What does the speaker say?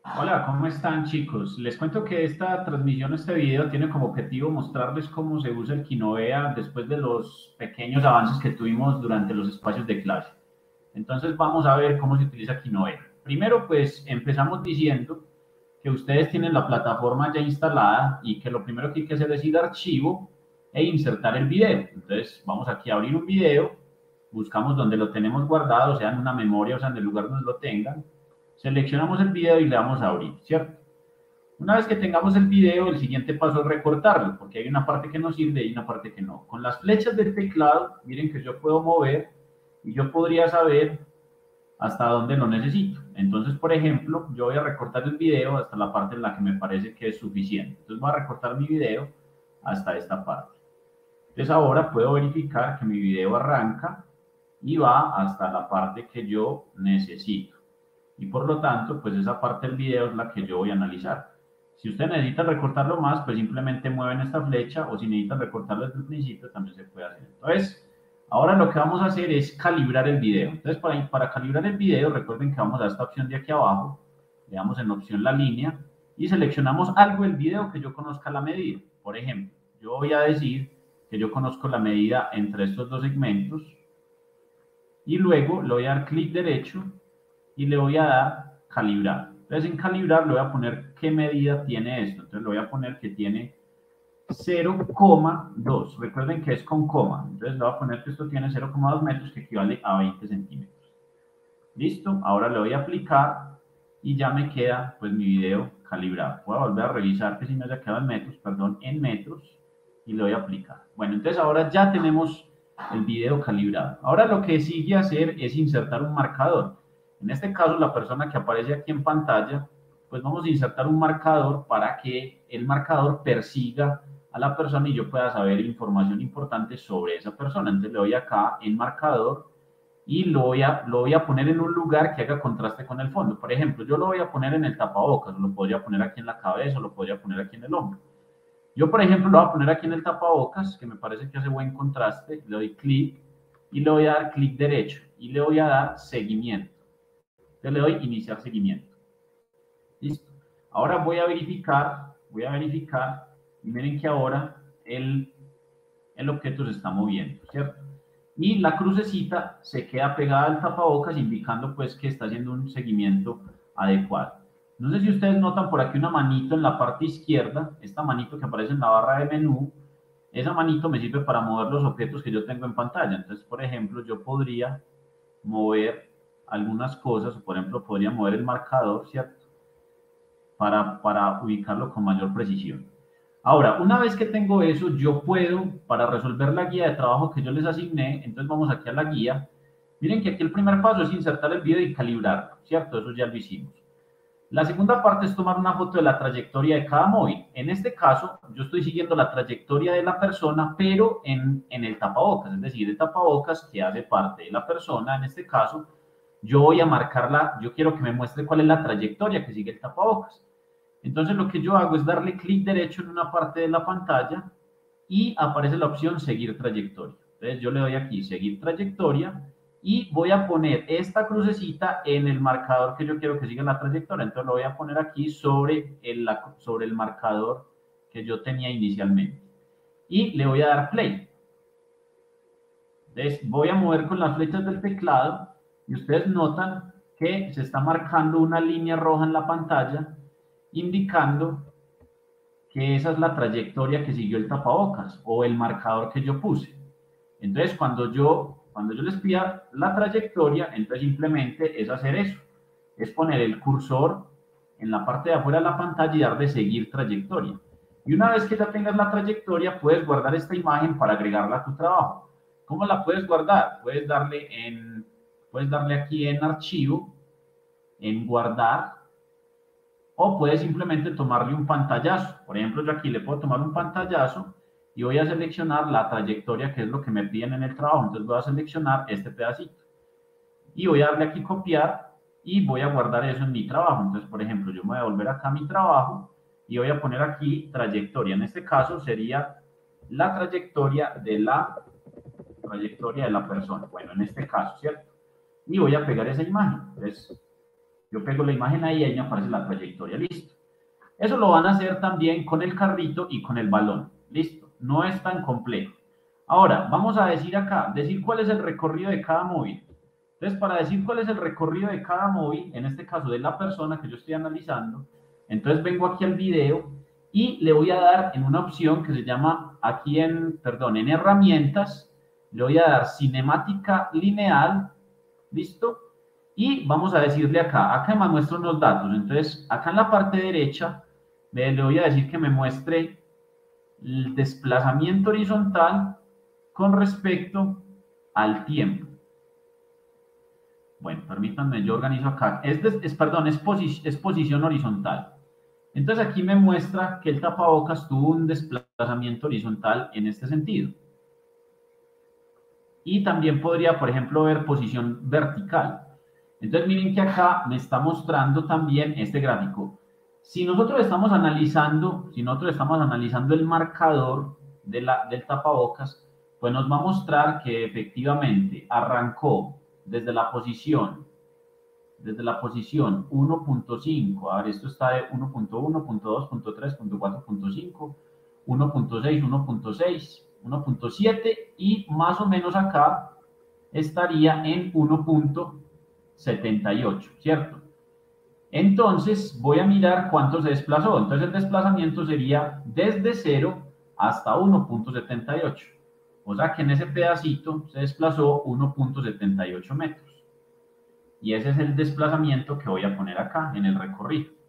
Hola, ¿cómo están chicos? Les cuento que esta transmisión, este video, tiene como objetivo mostrarles cómo se usa el Kinovea después de los pequeños avances que tuvimos durante los espacios de clase. Entonces vamos a ver cómo se utiliza Kinovea. Primero, pues empezamos diciendo que ustedes tienen la plataforma ya instalada y que lo primero que hay que hacer es ir a archivo e insertar el video. Entonces vamos aquí a abrir un video, buscamos donde lo tenemos guardado, sea en una memoria o sea en el lugar donde lo tengan. Seleccionamos el video y le damos a abrir, ¿cierto? Una vez que tengamos el video, el siguiente paso es recortarlo, porque hay una parte que nos sirve y una parte que no. Con las flechas del teclado, miren que yo puedo mover y yo podría saber hasta dónde lo necesito. Entonces, por ejemplo, yo voy a recortar el video hasta la parte en la que me parece que es suficiente. Entonces voy a recortar mi video hasta esta parte. Entonces ahora puedo verificar que mi video arranca y va hasta la parte que yo necesito. Y por lo tanto, pues esa parte del video es la que yo voy a analizar. Si usted necesita recortarlo más, pues simplemente mueven esta flecha, o si necesita recortarlo desde el principio, también se puede hacer. Entonces, ahora lo que vamos a hacer es calibrar el video. Entonces, para calibrar el video, recuerden que vamos a esta opción de aquí abajo, le damos en opción la línea y seleccionamos algo del video que yo conozca la medida. Por ejemplo, yo voy a decir que yo conozco la medida entre estos dos segmentos y luego le voy a dar clic derecho y le voy a dar calibrar. Entonces en calibrar le voy a poner qué medida tiene esto. Entonces le voy a poner que tiene 0,2. Recuerden que es con coma. Entonces le voy a poner que esto tiene 0,2 metros, que equivale a 20 centímetros. Listo. Ahora le voy a aplicar y ya me queda pues mi video calibrado. Voy a volver a revisar que si me haya quedado en metros, perdón, en metros, y le voy a aplicar. Bueno, entonces ahora ya tenemos el video calibrado. Ahora lo que sigue hacer es insertar un marcador. En este caso, la persona que aparece aquí en pantalla, pues vamos a insertar un marcador para que el marcador persiga a la persona y yo pueda saber información importante sobre esa persona. Entonces le doy acá en marcador y lo voy a poner en un lugar que haga contraste con el fondo. Por ejemplo, yo lo voy a poner en el tapabocas, lo podría poner aquí en la cabeza, lo podría poner aquí en el hombro. Yo, por ejemplo, lo voy a poner aquí en el tapabocas, que me parece que hace buen contraste. Le doy clic y le voy a dar clic derecho y le voy a dar seguimiento. Entonces le doy iniciar seguimiento. Listo. Ahora voy a verificar y miren que ahora el objeto se está moviendo, ¿cierto? Y la crucecita se queda pegada al tapabocas indicando pues que está haciendo un seguimiento adecuado. No sé si ustedes notan por aquí una manito en la parte izquierda, esta manito que aparece en la barra de menú, esa manito me sirve para mover los objetos que yo tengo en pantalla. Entonces, por ejemplo, yo podría mover algunas cosas, o por ejemplo, podría mover el marcador, ¿cierto? Para ubicarlo con mayor precisión. Ahora, una vez que tengo eso, yo puedo, para resolver la guía de trabajo que yo les asigné, entonces vamos aquí a la guía. Miren que aquí el primer paso es insertar el video y calibrarlo, ¿cierto? Eso ya lo hicimos. La segunda parte es tomar una foto de la trayectoria de cada móvil. En este caso, yo estoy siguiendo la trayectoria de la persona, pero en el tapabocas, es decir, el tapabocas que hace parte de la persona, en este caso, yo voy a marcarla, yo quiero que me muestre cuál es la trayectoria que sigue el tapabocas. Entonces lo que yo hago es darle clic derecho en una parte de la pantalla y aparece la opción seguir trayectoria. Entonces yo le doy aquí seguir trayectoria y voy a poner esta crucecita en el marcador que yo quiero que siga la trayectoria. Entonces lo voy a poner aquí sobre el marcador que yo tenía inicialmente. Y le voy a dar play. Entonces voy a mover con las flechas del teclado y ustedes notan que se está marcando una línea roja en la pantalla indicando que esa es la trayectoria que siguió el tapabocas o el marcador que yo puse. Entonces, cuando yo les pida la trayectoria, entonces simplemente es hacer eso, es poner el cursor en la parte de afuera de la pantalla y dar de seguir trayectoria. Y una vez que ya tengas la trayectoria, puedes guardar esta imagen para agregarla a tu trabajo. ¿Cómo la puedes guardar? Puedes darle aquí en archivo, en guardar, o puedes simplemente tomarle un pantallazo. Por ejemplo, yo aquí le puedo tomar un pantallazo y voy a seleccionar la trayectoria, que es lo que me piden en el trabajo. Entonces voy a seleccionar este pedacito y voy a darle aquí copiar y voy a guardar eso en mi trabajo. Entonces, por ejemplo, yo me voy a volver acá a mi trabajo y voy a poner aquí trayectoria. En este caso sería la trayectoria de la persona. Bueno, en este caso, ¿cierto? Y voy a pegar esa imagen. Entonces, Yo pego la imagen ahí y ahí me aparece la trayectoria, listo. Eso lo van a hacer también con el carrito y con el balón, listo. No es tan complejo. Ahora, vamos a decir acá, decir cuál es el recorrido de cada móvil. Entonces, para decir cuál es el recorrido de cada móvil, en este caso de la persona que yo estoy analizando, entonces vengo aquí al video y le voy a dar en una opción que se llama, aquí en, perdón, en herramientas, le voy a dar cinemática lineal, ¿listo? Y vamos a decirle acá me muestra unos datos. Entonces, acá en la parte derecha, le voy a decir que me muestre el desplazamiento horizontal con respecto al tiempo. Bueno, permítanme, yo organizo acá. Perdón, es posición horizontal. Entonces aquí me muestra que el tapabocas tuvo un desplazamiento horizontal en este sentido. Y también podría, por ejemplo, ver posición vertical. Entonces miren que acá me está mostrando también este gráfico. Si nosotros estamos analizando el marcador del tapabocas, pues nos va a mostrar que efectivamente arrancó desde la posición 1.5, a ver, esto está de 1.1, .2, .3, .4, .5, 1.6, 1.6, 1.7 y más o menos acá estaría en 1.78, ¿cierto? Entonces voy a mirar cuánto se desplazó. Entonces el desplazamiento sería desde 0 hasta 1.78. O sea que en ese pedacito se desplazó 1.78 metros. Y ese es el desplazamiento que voy a poner acá en el recorrido.